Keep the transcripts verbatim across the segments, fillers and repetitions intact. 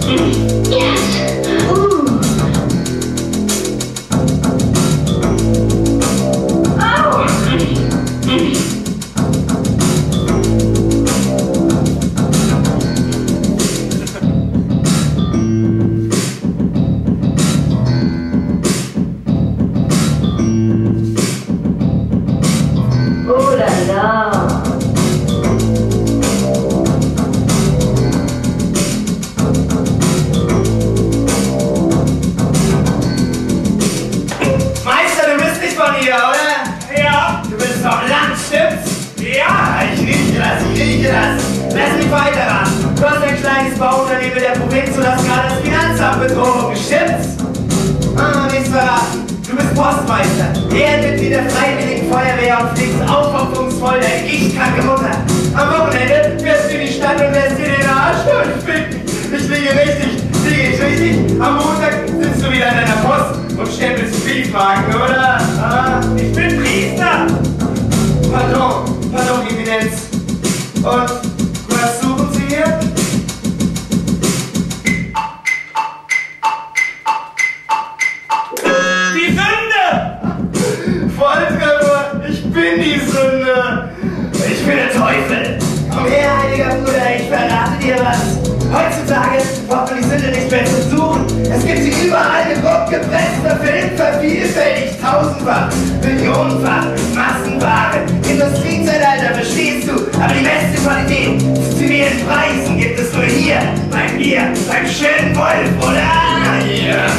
Ich bin der Teufel. Komm her, heiliger Bruder, ich verrate dir was. Heutzutage braucht man die Sünde nicht mehr zu suchen. Es gibt sie überall gedruckt, gepresst, verfilmt, vervielfältigt, tausendfach, millionenfach, Massenware. Industriezeitalter verstehst du, aber die beste Qualität zu zivilen Preisen gibt es nur hier, bei mir, beim schönen Wolf, oder? Hier.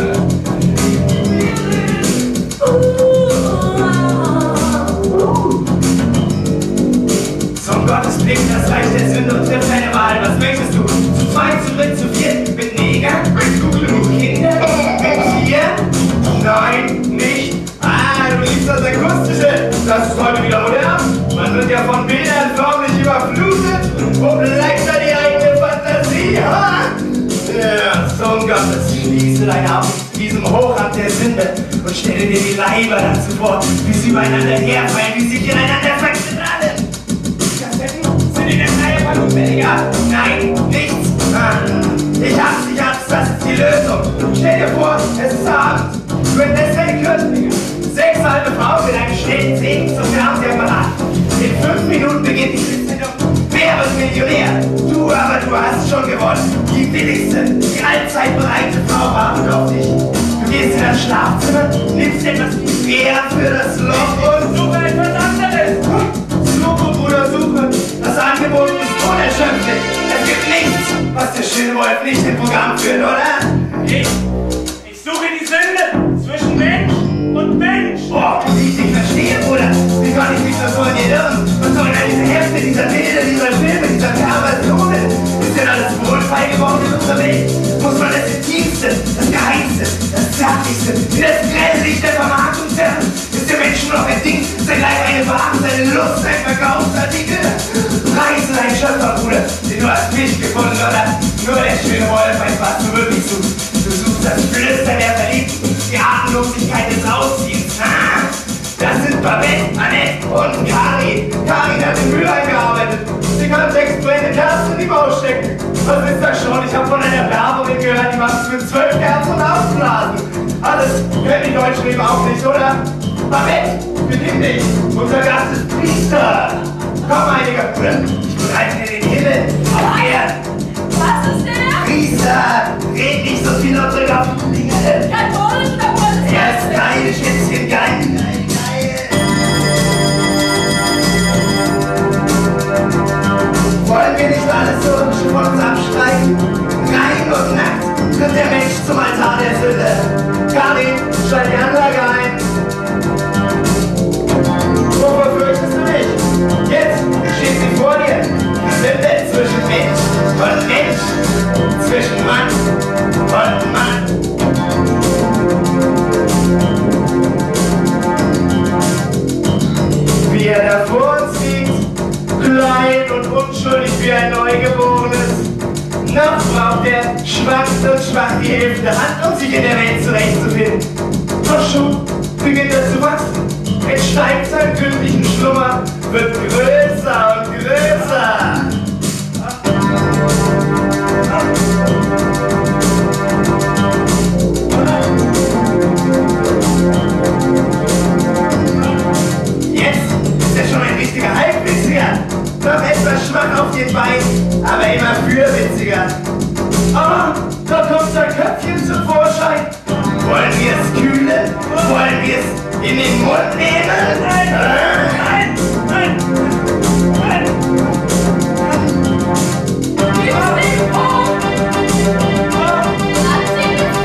Zum Gottes Blick, das Reich der Sünde und trifft keine Wahl. Was möchtest du? Zu zweit, zu dritt, zu viert, mit Neger, mit Kugeln, Kinder, mit Tier? Nein, nicht. Ah, du liebst das Akustische. Das ist heute wieder modern. Man wird ja von Bildern förmlich überflutet. Wo bleibt da die eigene Fantasie? Ha? Ja, Sohn Gottes, schließe deine Augen zu diesem Hochamt der Sünde und stelle dir die Leiber dazu vor, wie sie übereinander herfallen, wie sich ineinander verknallen. In der Reihe von Unfälliger? Nein, nichts. Ich hab's, ich hab's, das ist die Lösung. Stell dir vor, es ist Abend. Du entlässt deine Kürzlinge. Sechs halbe Frauen mit einem schnellen Segen zum Fernsehapparat. In fünf Minuten beginnt die Sendung. Wer wird Millionär? Du, aber du hast schon gewonnen. Die billigste, die allzeit bereite Frau wartet auf dich. Du gehst in das Schlafzimmer, nimmst etwas Quer für das Loch und suche etwas anderes. Suche, Bruder, suche. Das Angebot ist unerschöpflich. Es gibt nichts, was der schöne Wolf nicht im Programm führt, oder? Ich, ich suche die Sünde zwischen Mensch und Mensch. Oh, wie ich dich verstehe, Bruder. Wie kann ich mich so vor dir irren? Was sollen denn diese Hefte, dieser Bilder, dieser Filme, dieser Perversionen? Ist denn alles wohlfeil geworden in unserer Welt? Muss man das Intimste, das Geheimste, das Zärtlichste, in das grelle Licht der Vermarktung zerren? Ist der Mensch nur noch ein Ding, sein Leib eine Ware, seine Lust ein Verkaufsartikel? Preise dein Schöpfer, Bruder, denn du hast mich gefunden, oder? Nur der schöne Wolf weiß, was du wirklich suchst. Du suchst das Flüstern der Verliebten, die Atemlosigkeit des Ausziehens. Ah, das sind Babette, Annette und Kari. Kari hat im Mülheim gearbeitet. Sie kann sechs brennende Kerzen in die Maus stecken. Was ist das schon? Ich habe von einer Werbung gehört, die macht es mit zwölf Kerzen und ausblasen. Alles können die Deutschen eben auch nicht, oder? Babette, benimm dich. Unser Gast ist Priester. Komm, heiliger Bruder, ich bereite dir den Himmel auf Erden. Was ist der? Priester, red nicht so viel und drück auf die Dinge. Katholisch oder Protestant? Er ist geil, Schätzchen, geil, geil, geil. Wollen wir nicht alles so hübsch von uns abstreichen? Rein und nackt tritt der Mensch zum Altar der Sünde. Karin, schalt die Anlage ein. Wovor fürchtest du dich? Jetzt steht sie vor dir. Die Sünde zwischen Mensch und Mensch. Zwischen Mann und Mann. Wie er da vor uns liegt, klein und unschuldig wie ein Neugeborenes. Noch braucht er schwankt und schwach die helfende Hand, um sich in der Welt zurechtzufinden. Doch schon beginnt er zu wachsen. Entsteigt seinen kündlichen Schlummer, wird größer und größer. Ah, da kommt sein Köpfchen zum Vorschein. Wollen wir es kühlen? Wollen wir es in den Mund nehmen? Nein, äh? nein, nein, nein. Gib's den Punkt! Lass ihn ins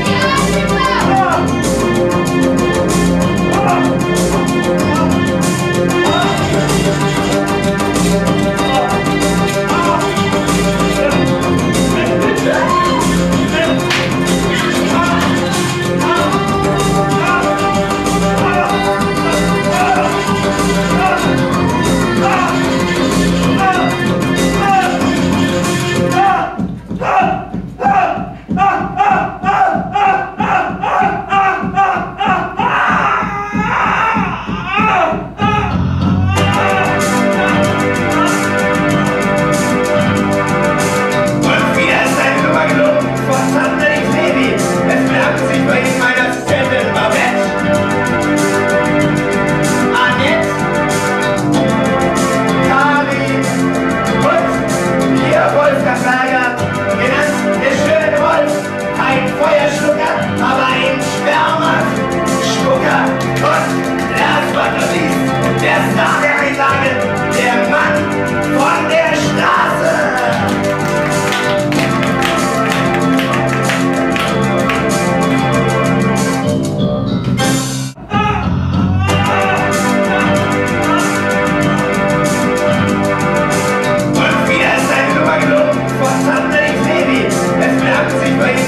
Der Star der Einlage, der Mann von der Straße. Und wieder ist seine Nummer gelogen von Sandra Baby. Es bedankt sich bei ihm.